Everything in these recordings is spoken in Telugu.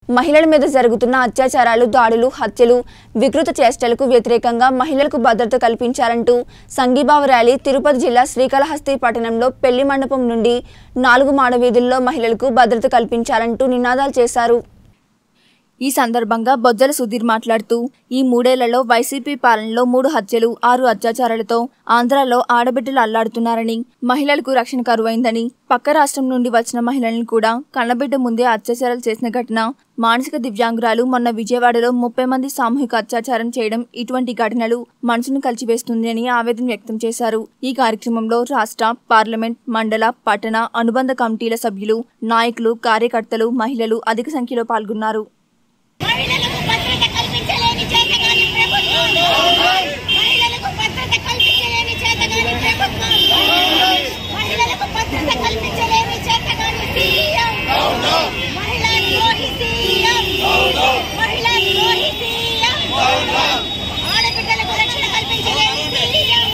మహిళల మీద జరుగుతున్న అత్యాచారాలు, దాడులు, హత్యలు, వికృత చేష్టలకు వ్యతిరేకంగా మహిళలకు భద్రత కల్పించాలంటూ సంఘీభావ ర్యాలీ తిరుపతి జిల్లా శ్రీకాళహస్తి పట్టణంలో పెళ్లి మండపం నుండి 4 మాడ వీధుల్లో మహిళలకు భద్రత కల్పించాలంటూ నినాదాలు చేశారు. ఈ సందర్భంగా బొజ్జల సుధీర్ మాట్లాడుతూ ఈ 3 ఏళ్లలో వైసీపీ పాలనలో 3 హత్యలు, 6 అత్యాచారాలతో ఆంధ్రాలో ఆడబిడ్డలు అల్లాడుతున్నారని, మహిళలకు రక్షణ కరువైందని, పక్క రాష్ట్రం నుండి వచ్చిన మహిళలను కూడా కన్నబిడ్డ ముందే అత్యాచారాలు చేసిన ఘటన, మానసిక దివ్యాంగురాలు మొన్న విజయవాడలో 30 మంది సామూహిక అత్యాచారం చేయడం, ఇటువంటి ఘటనలు మనసును కలిచివేస్తుంది అని ఆవేదన వ్యక్తం చేశారు. ఈ కార్యక్రమంలో రాష్ట్ర, పార్లమెంట్, మండల, పట్టణ అనుబంధ కమిటీల సభ్యులు, నాయకులు, కార్యకర్తలు, మహిళలు అధిక సంఖ్యలో పాల్గొన్నారు. మహిళలకు భద్రత కల్పించలేని చేతగాని ప్రభుత్వం, మహిళలకు భద్రత కల్పించలేని చేతగాని ప్రభుత్వం, మహిళలకు భద్రత కల్పించలేని చేతగాని సీఎం, మహిళా ద్రోహి సీఎం, మహిళా ద్రోహి సీఎం, ఆడబిడ్డలకు రక్షణ కల్పించలేని సీఎం,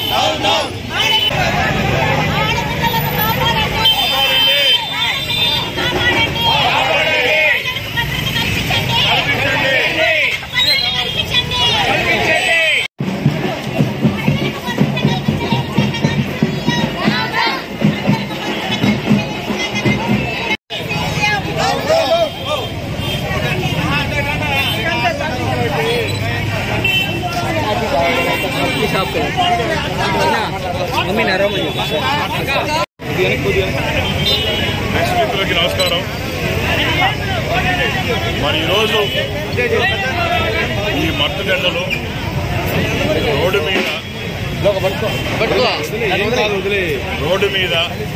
ఆడబిడ్డలకు కాపాడండి, నమస్కారం. మరి ఈరోజు ఈ మత్తగండలో రోడ్డు మీద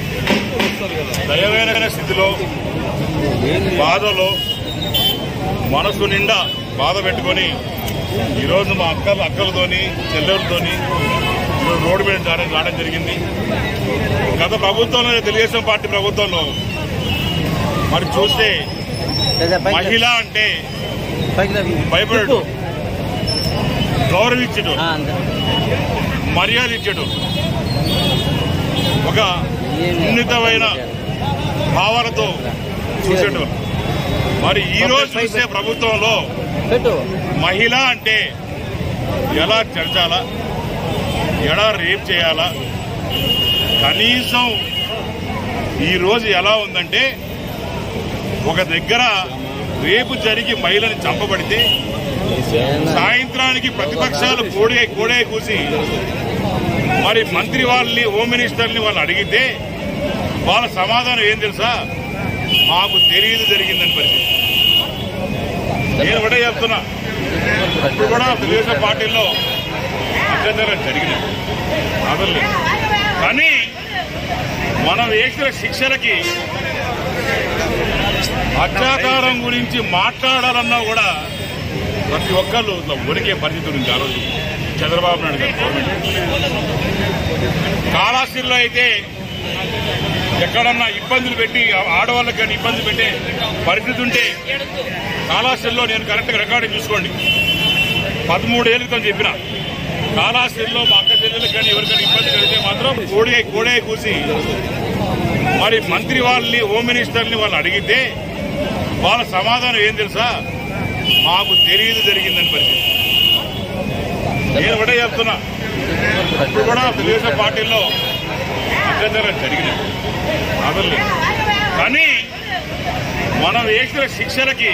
దయమైన స్థితిలో బాధలో మనసు నిండా బాధ పెట్టుకొని ఈరోజు మా అక్కలతోని చెల్లెలతోని రోడ్డు మీద రావడం జరిగింది. గత ప్రభుత్వంలో, తెలుగుదేశం పార్టీ ప్రభుత్వంలో మరి చూస్తే మహిళ అంటే భయపడడు, గౌరవించడు, మర్యాద ఇచ్చడు, ఒక ఉన్నతమైన భావాలతో చూసేటోళ్ళు. మరి ఈ రోజు చూసే ప్రభుత్వంలో మహిళ అంటే ఎలా చర్చాలా, ఎలా రేప్ చేయాలా, కనీసం ఈరోజు ఎలా ఉందంటే ఒక దగ్గర రేపు జరిగి మహిళని చంపబడితే సాయంత్రానికి ప్రతిపక్షాలు కోడే కూసి మరి మంత్రి వాళ్ళని, హోమ్ మినిస్టర్ని వాళ్ళు అడిగితే వాళ్ళ సమాధానం ఏం తెలుసా, మాకు తెలియదు జరిగిందని పరిస్థితి. నేను ఒకటే చెప్తున్నా, ఇప్పుడు కూడా తెలుగుదేశం పార్టీలో అత్యాచారం జరిగినాయి, అదలేదు. కానీ మనం వేసిన శిక్షలకి అత్యాచారం గురించి మాట్లాడాలన్నా కూడా ప్రతి ఒక్కళ్ళు వణికే పరిస్థితి ఉంది. ఆ రోజు చంద్రబాబు నాయుడు గారు గవర్నమెంట్ కాళహస్తిలో అయితే ఎక్కడన్నా ఇబ్బందులు పెట్టి ఆడవాళ్ళకి కానీ ఇబ్బందులు పెట్టే పరిస్థితి ఉంటే కాళహస్తిలో నేను కరెక్ట్గా రికార్డింగ్ చూసుకోండి, 13 ఏళ్ళ క్రితం చెప్పిన కాళహస్తిలో మా అక్క చెల్లెలకు కానీ ఎవరికైనా ఇబ్బంది కలిగితే మాత్రం కోడే కూసి మరి మంత్రి వాళ్ళని, హోమ్ మినిస్టర్ని వాళ్ళు అడిగితే వాళ్ళ సమాధానం ఏం తెలుసా, మాకు తెలియదు జరిగిందని పరిస్థితి. నేను ఒకటే చెప్తున్నా, ఇప్పుడు కూడా తెలుగుదేశం పార్టీలో అత్యాచారం జరిగినాయి, అదలేదు. కానీ మనం వేసిన శిక్షలకి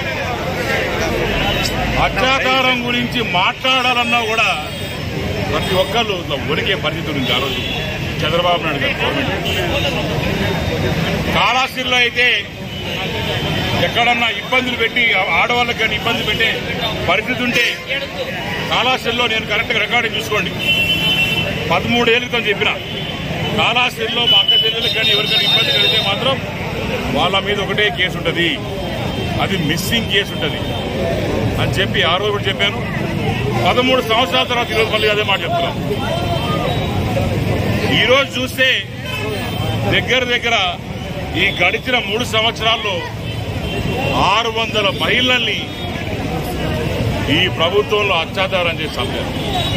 అత్యాచారం గురించి మాట్లాడాలన్నా కూడా ప్రతి ఒక్కళ్ళు వణికే పరిస్థితి ఉంది. ఆ రోజు చంద్రబాబు నాయుడు గారు గవర్నమెంట్ కాళహస్తిలో అయితే ఎక్కడన్నా ఇబ్బందులు పెట్టి ఆడవాళ్ళకి కానీ ఇబ్బందులు పెట్టే పరిస్థితి ఉంటే కాళహస్తిలో నేను కరెక్ట్గా రికార్డింగ్ చూసుకోండి, 13 ఏళ్ళ క్రితం చెప్పిన కాళహస్తిలో మా అక్క చెల్లెలకు కానీ ఎవరికైనా ఇబ్బంది కలిగితే మాత్రం వాళ్ళ మీద ఒకటే కేసు ఉంటుంది, అది మిస్సింగ్ కేసు ఉంటుంది అని చెప్పి ఆ రోజు కూడా చెప్పాను. 13 సంవత్సరాల తర్వాత ఈరోజు మళ్ళీ అదే మాట చెప్తున్నాను. ఈరోజు చూస్తే దగ్గర ఈ గడిచిన 3 సంవత్సరాల్లో 600 మహిళల్ని ఈ ప్రభుత్వంలో అత్యాచారం చేసి చంపారు.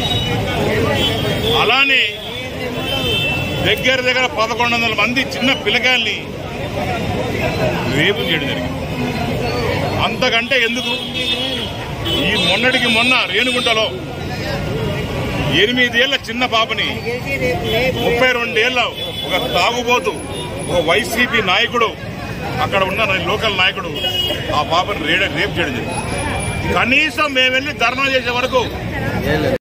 అలానే దగ్గర 1100 మంది చిన్న పిల్లకాయల్ని రేపు చేయడం జరిగింది. అంతకంటే ఎందుకు? ఈ మొన్నటికి మొన్న రేణుగుంటలో 8 ఏళ్ల చిన్న పాపని 32 ఏళ్ల ఒక తాగుబోతు ఒక వైసీపీ నాయకుడు, అక్కడ ఉన్న లోకల్ నాయకుడు ఆ పాపని రేప్ చేయడం జరిగింది. కనీసం మేము వెళ్ళి ధర్నా చేసే వరకు